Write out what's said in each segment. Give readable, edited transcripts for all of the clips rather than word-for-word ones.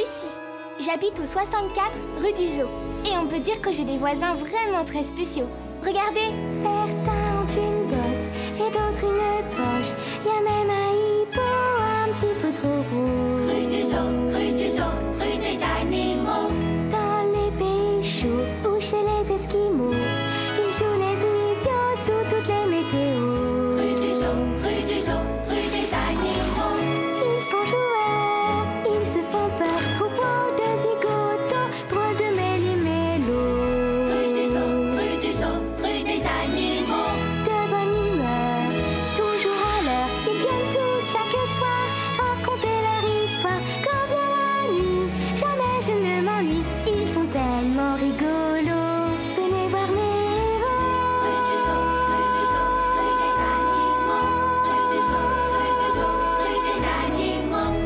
Lucie. J'habite au 64 rue du Zoo. Et on peut dire que j'ai des voisins vraiment très spéciaux. Regardez. Certains ont une bosse et d'autres une poche. Il y a même un hippo un petit peu trop gros. Rue du Zoo, rue du Zoo, rue des animaux. Dans les pays chauds ou chez les Esquimaux, ils jouent les idiots sous toutes les météos. Rue du Zoo, rue du Zoo, rue des animaux. Ils sont joueurs, ils se font peur. Troupeau de zigotos, drôle de méli-mélos. Rue du Zoo, rue du Zoo, rue des animaux. De bonne humeur, toujours à l'heure. Ils viennent tous chaque soir raconter leur histoire. Quand vient la nuit, jamais je ne m'ennuie. Ils sont tellement rigolos. Venez voir mes héros. Rue du Zoo, rue du Zoo, rue des animaux. Rue du Zoo, rue du Zoo, rue des animaux.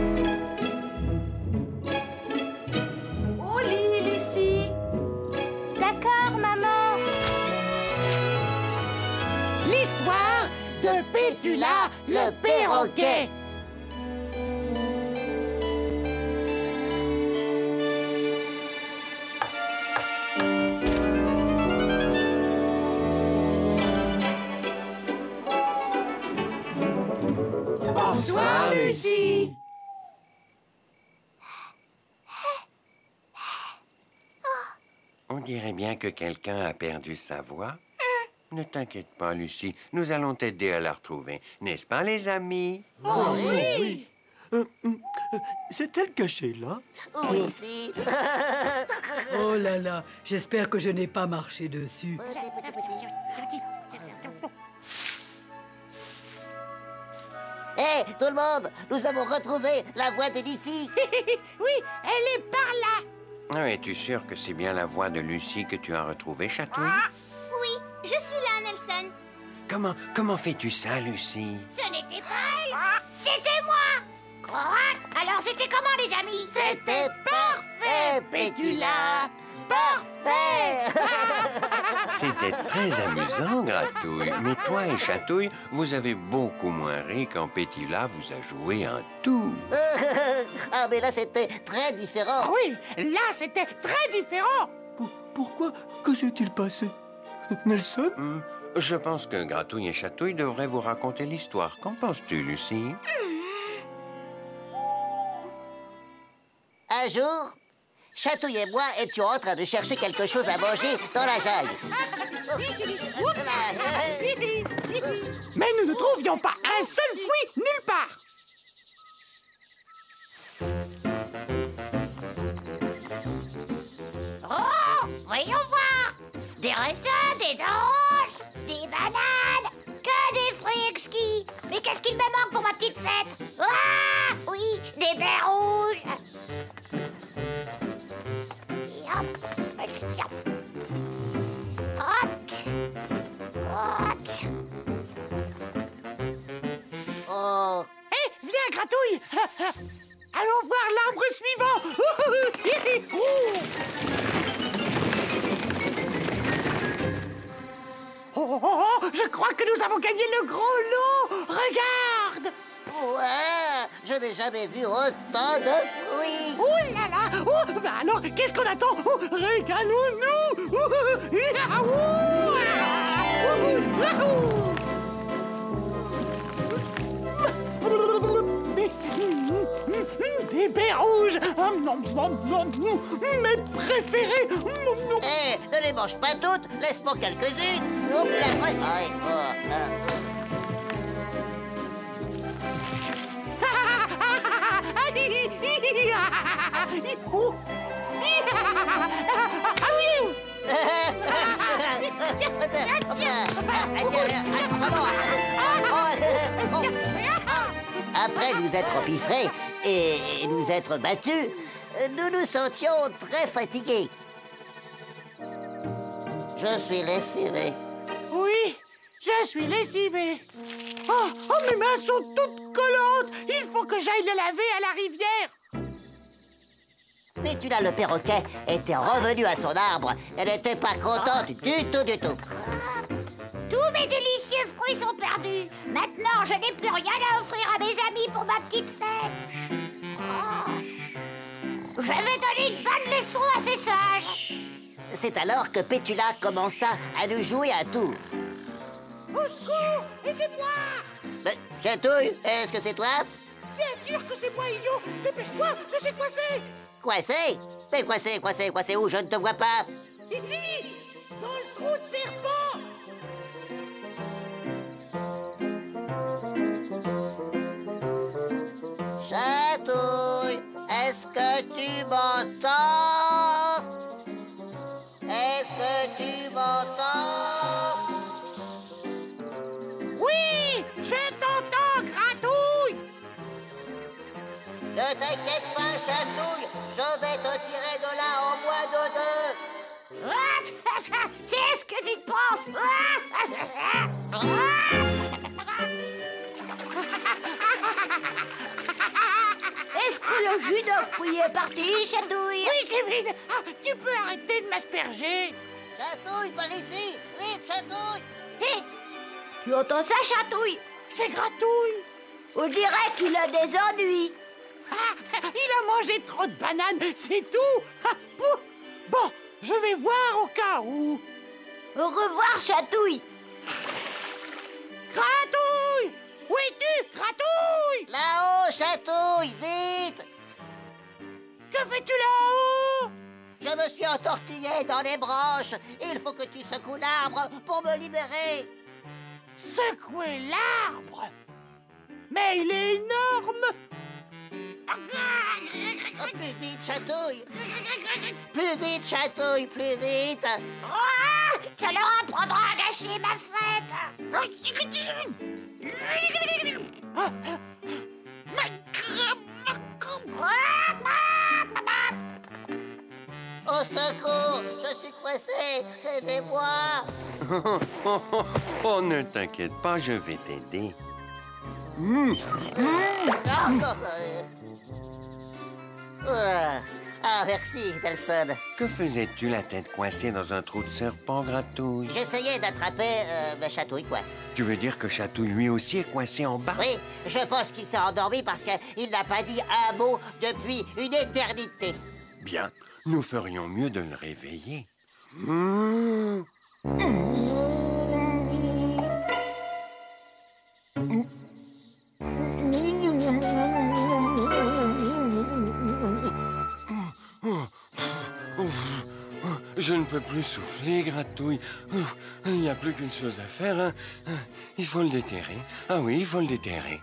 Au lit, Lucie. D'accord, maman. L'histoire de Pétula, le perroquet. Bonsoir, Lucie. On dirait bien que quelqu'un a perdu sa voix. Ne t'inquiète pas, Lucie. Nous allons t'aider à la retrouver. N'est-ce pas, les amis? Oh oui. C'est elle cachée là? Oui, si. Oh là là, j'espère que je n'ai pas marché dessus. Hé, tout le monde, nous avons retrouvé la voix de Lucie. Oui, elle est par là. Ah, es-tu sûr que c'est bien la voix de Lucie que tu as retrouvée, Chatouille? Oui, je suis là, Nelson. Comment fais-tu ça, Lucie? Ce n'était pas elle, c'était moi. Quoi? Alors c'était comment, les amis? C'était parfait, Pétula. Parfait. C'était très amusant, Gratouille. Mais toi et Chatouille, vous avez beaucoup moins ri quand Pétula vous a joué un tour. Ah, mais là, c'était très différent. Ah oui, là, c'était très différent. Pourquoi? Que s'est-il passé? Nelson? Je pense que Gratouille et Chatouille devraient vous raconter l'histoire. Qu'en penses-tu, Lucie? Un jour, Chatouille et moi étions en train de chercher quelque chose à manger dans la jungle. Mais nous ne trouvions pas un seul fruit nulle part. Oh, voyons voir. Des raisins, des oranges, des bananes, que des fruits exquis. Mais qu'est-ce qu'il me manque pour ma petite fête? Ah, oui, des baies rouges. Et hop, hop, hop. Oh, Hé, viens, Gratouille. Allons voir l'arbre suivant. Oh, je crois que nous avons gagné le gros lot. Regarde. ouais, je n'ai jamais vu autant de fruits. Oh là là. Oh, bah alors, qu'est-ce qu'on attend? Oh, régalons-nous. Des baies rouges. Mes préférées. Hé, ne les mange pas toutes, laisse-moi quelques-unes. Hop là, ouais, ouais, Oh. Ah oui. Après nous être empiffrés et nous être battus, nous nous sentions très fatigués. Je suis lessivé. Oui, je suis lessivé. Oh, mes mains sont toutes collantes. Il faut que j'aille les laver à la rivière. Pétula le perroquet était revenu à son arbre. Elle n'était pas contente du tout, du tout. Tous mes délicieux fruits sont perdus. Maintenant, je n'ai plus rien à offrir à mes amis pour ma petite fête. Oh. Je vais donner une bonne leçon à ces sages. C'est alors que Pétula commença à nous jouer un tour. Au secours! Aidez-moi! Chatouille, est-ce que c'est toi? Bien sûr que c'est moi, idiot! Dépêche-toi, je suis coincé! Coincé? Mais coincé où? Je ne te vois pas. Ici! Dans le trou de serpent! Chatouille, est-ce que tu m'entends? Est-ce que tu m'entends? Oui! Je t'entends, Gratouille! Ne t'inquiète pas, Chatouille, je vais te tirer de là en moins de 2. C'est ce que tu penses. Est-ce que le jus de fruits est parti, Chatouille? Oui, Kevin! Ah, tu peux arrêter de m'asperger! Chatouille, par ici! Vite, Chatouille! Hé, tu entends ça, Chatouille? C'est Gratouille! On dirait qu'il a des ennuis. Ah, il a mangé trop de bananes, c'est tout! Ah, pouf. Bon, je vais voir au cas où. Au revoir, Chatouille. Gratouille! Où es-tu, Gratouille? Là-haut, Chatouille, vite! Que fais-tu là-haut? Je me suis entortillé dans les branches. Il faut que tu secoues l'arbre pour me libérer. Secouer l'arbre? Mais il est énorme! Oh, plus vite, Chatouille! Plus vite, Chatouille, plus vite! Ah, ça leur apprendra à gâcher ma fête. Au secours! Je suis coincé! Aidez-moi! Oh, ne t'inquiète pas, je vais t'aider. Ah, merci, Nelson. Que faisais-tu la tête coincée dans un trou de serpent, Gratouille? J'essayais d'attraper Chatouille, quoi. Tu veux dire que Chatouille, lui aussi, est coincé en bas? Oui, je pense qu'il s'est endormi parce qu'il n'a pas dit un mot depuis une éternité. Bien, nous ferions mieux de le réveiller. Je ne peux plus souffler, Gratouille. Il n'y a plus qu'une chose à faire. Hein. Il faut le déterrer. Ah oui, il faut le déterrer.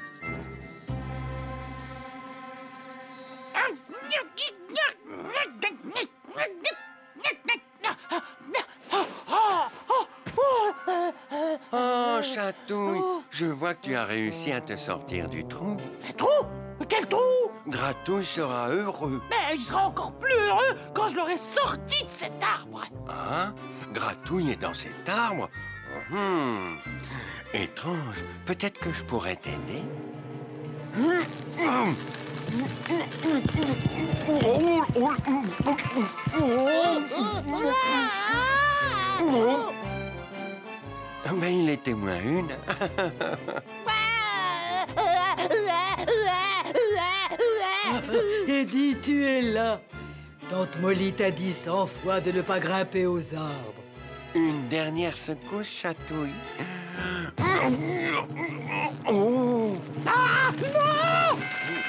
Oh, Chatouille, je vois que tu as réussi à te sortir du trou. Un trou? Quel trou? Gratouille sera heureux. Mais il sera encore plus heureux quand je l'aurai sorti de cet arbre. Hein? Gratouille est dans cet arbre? Étrange. Peut-être que je pourrais t'aider. Mais il était moins une. Eddie, tu es là. Tante Molly t'a dit 100 fois de ne pas grimper aux arbres. Une dernière secousse, Chatouille. Oh! Ah, non!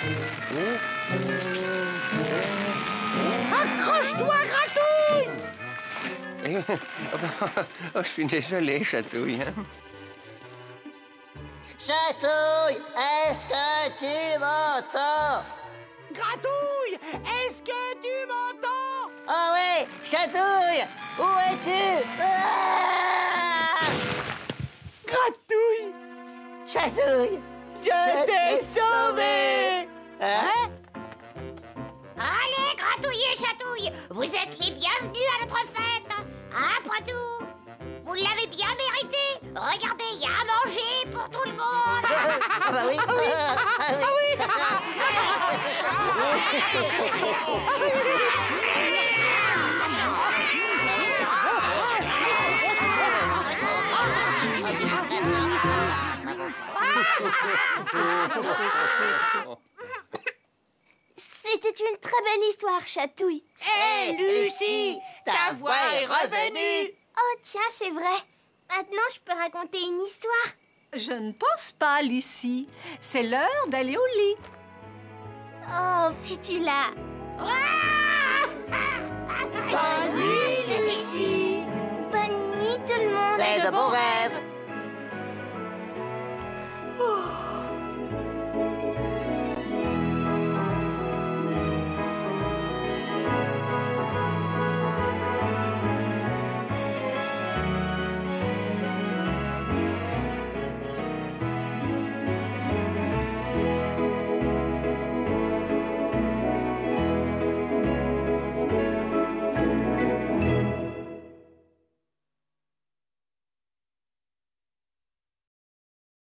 Accroche-toi, Gratouille! Oh, je suis désolé, Chatouille. Hein? Chatouille, est-ce que tu m'entends? Gratouille, est-ce que tu m'entends? Oh oui, Chatouille, où es-tu? Gratouille, Chatouille, je t'ai sauvé! Hein? Allez, Gratouille et Chatouille, vous êtes les bienvenus à notre fête. Après tout, vous l'avez bien mérité. Regardez, il y a à manger pour tout le monde. Ah bah oui. Ah oui. C'était une très belle histoire, Chatouille. Hé, Lucie, ta voix est revenue. Oh, tiens, c'est vrai. Maintenant, je peux raconter une histoire. Je ne pense pas, Lucie. C'est l'heure d'aller au lit. Oh, fais-tu-la? Bonne nuit, Lucie. Bonne nuit, tout le monde. Fais de beaux rêves.